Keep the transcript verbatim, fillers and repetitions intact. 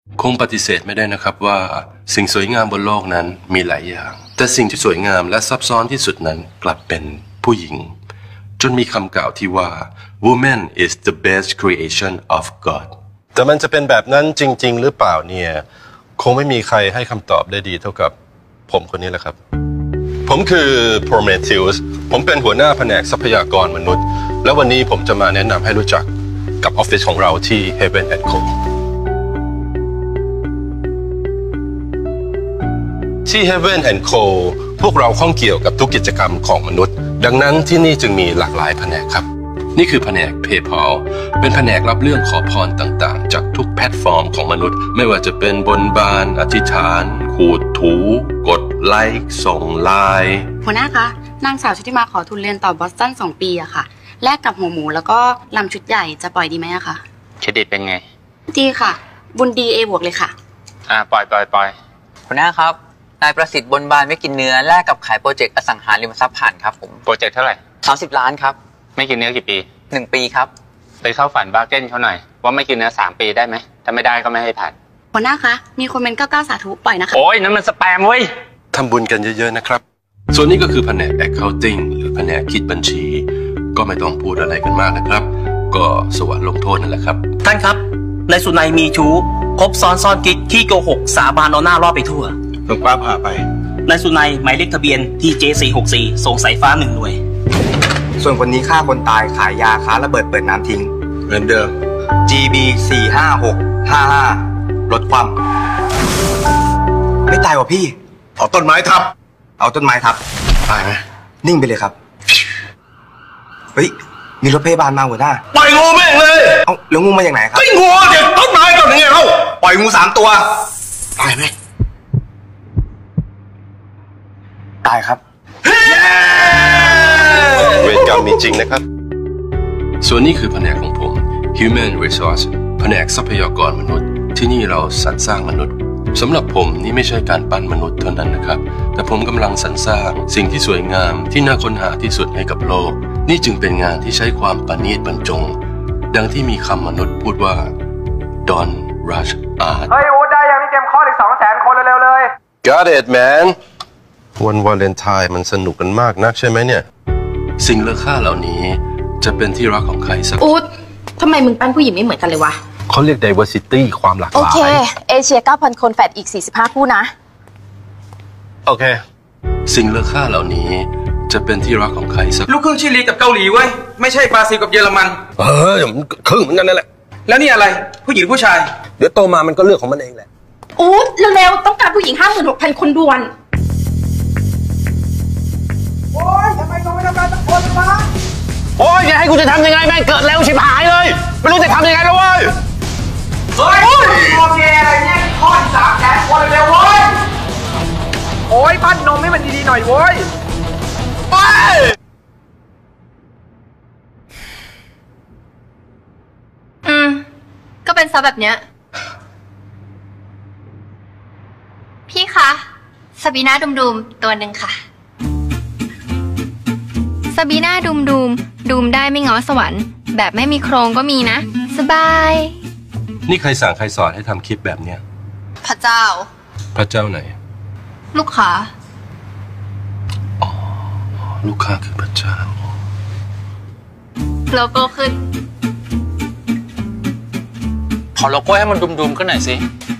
คงปฏิเสธไม่ได้นะครับว่าสิ่งสวยงามบนโลกนั้นมีหลายอย่างแต่สิ่งที่สวยงามและซับซ้อนที่สุดนั้นกลับเป็นผู้หญิงจนมีคำกล่าวที่ว่า woman is the best creation of God แต่มันจะเป็นแบบนั้นจริงๆหรือเปล่าเนี่ยคงไม่มีใครให้คำตอบได้ดีเท่ากับผมคนนี้แหละครับผมคือ Prometheus ผมเป็นหัวหน้าแผนกทรัพยากรมนุษย์และวันนี้ผมจะมาแนะนำให้รู้จักกับออฟฟิศของเราที่ Heaven and Co ที่ Heaven and Co พวกเราข้องเกี่ยวกับทุกกิจกรรมของมนุษย์ดังนั้นที่นี่จึงมีหลากหลายแผนกครับนี่คือแผนก PayPal เป็นแผนกรับเรื่องขอพรต่างๆจากทุกแพลตฟอร์มของมนุษย์ไม่ว่าจะเป็นบนบานอธิษฐานขูดถูกดไลค์ส่งไลน์หัวหน้าคะนางสาวชุติมาขอทุนเรียนต่อบอสตันสองปีอะค่ะแลกกับหัวหมูแล้วก็ลำชุดใหญ่จะปล่อยดีไหมอะคะเครดิตเป็นไงดีค่ะบุญดี A บวกเลยค่ะอ่าปล่อยปล่อยปล่อยหัวหน้าครับนายประสิทธิ์บนบานไม่กินเนื้อแลกกับขายโปรเจกต์อสังหาริมทรัพย์ผ่านครับผมโปรเจกต์เท่าไหร่สามสิบล้านครับไม่กินเนื้อกี่ปีหนึ่งปีครับไปเข้าฝันบาร์เก้นเขาหน่อยว่าไม่กินเนื้อสามปีได้ไหมถ้าไม่ได้ก็ไม่ให้ผ่านหัวหน้าคะมีคนเป็นเก้าเก้าสาธุปล่อยนะคะโอ้ยนั่นมันสแปมเว้ยทำบุญกันเยอะๆนะครับส่วนนี้ก็คือแผนก accounting หรือแผนกคิดบัญชีก็ไม่ต้องพูดอะไรกันมากนะครับก็สวรรค์ลงโทษนั่นแหละครับท่านครับนายสุนัยมีชู้คบซ้อนซ่อนกิ๊กขี้โกหกสาบานเอาหน้ารอบไปทั่วต้องป้าพาไปนายสุนัยหมายเลขทะเบียน ที เจ สี่หกสี่ ส่งสายฟ้าหนึ่งหน่วยส่วนคนนี้ฆ่าคนตายขายยาค้าระเบิดเปิดน้ำทิ้งเหมือนเดิมจี บี สี่ห้าหกห้าห้า ลดความไม่ตายว่ะพี่เอาต้นไม้ทับเอาต้นไม้ทับตายไหมนิ่งไปเลยครับเฮ้ยมีรถพยาบาลมาหัวหน้าปล่อยงูแม่งเลยเอ้าแล้วงูมาจากไหนครับไอ้งูเด็กต้นไม้ก่อนยังไงเอ้าปล่อยงูสามตัวตายไหมตายครับเวรกรรมมีจริงนะครับส่วนนี้คือแผนกของผม Human Resource แผนกทรัพยากรมนุษย์ที่นี่เราสรรสร้างมนุษย์สำหรับผมนี่ไม่ใช่การปั้นมนุษย์เท่านั้นนะครับแต่ผมกำลังสรรสร้างสิ่งที่สวยงามที่น่าค้นหาที่สุดให้กับโลกนี่จึงเป็นงานที่ใช้ความประณีตบรรจงดังที่มีคำมนุษย์พูดว่า Don't rush art เฮ้ยอู๊ดได้ยังนี่เกมคอร์ดอีกสองแสนคนเร็วๆเลย Got it man วันวาเลนไทน์มันสนุกกันมากนักใช่ไหมเนี่ยสิ่งเลอค่าเหล่านี้จะเป็นที่รักของใครสักอู๊ดทำไมมึงปั้นผู้หญิงไม่เหมือนกันเลยวะเขาเรียก diversity ความหลากหลายโอเคเอเชีย เก้าพัน คนแฟดอีกสี่สิบห้าคู่นะโอเคสิ่งเลอค่าเหล่านี้จะเป็นที่รักของใครสักลูกครึ่งชิลีกับเกาหลีเว้ยไม่ใช่บราซิลกับเยอรมันเออมันครึ่งเหมือนกันนั่นแหละแล้วนี่อะไรผู้หญิงผู้ชายเดี๋ยวโตมามันก็เลือกของมันเองแหละอู๊ดเร็วๆต้องการผู้หญิง ห้าหมื่นหกพัน คนด่วนโอ้ยทำไมต้องไม่ทำการสักคนวะโอ้ยจะให้กูจะทำยังไงแม่งเกิดแล้วชิบหายเลยไม่รู้จะทำยังไงแล้วเว้ยเฮ้ยโอเคอะไรเนี่ยข้อที่สามแสนคนเร็วเว้ยโอ้ยปั้นนมให้มันดีๆหน่อยเว้ยไปอืมก็เป็นซะแบบเนี้ยพี่คะซาบีน่าดุมๆตัวหนึ่งค่ะซาบีน่าดุมดุมดุมได้ไม่ง้อสวรรค์แบบไม่มีโครงก็มีนะสบายนี่ใครสั่งใครสอนให้ทำคลิปแบบเนี้ยพระเจ้าพระเจ้าไหนลูกค้าอ๋อลูกค้าคือพระเจ้าโลโก้ขึ้นขอโลโก้ให้มันดุมๆขึ้นหน่อยสิ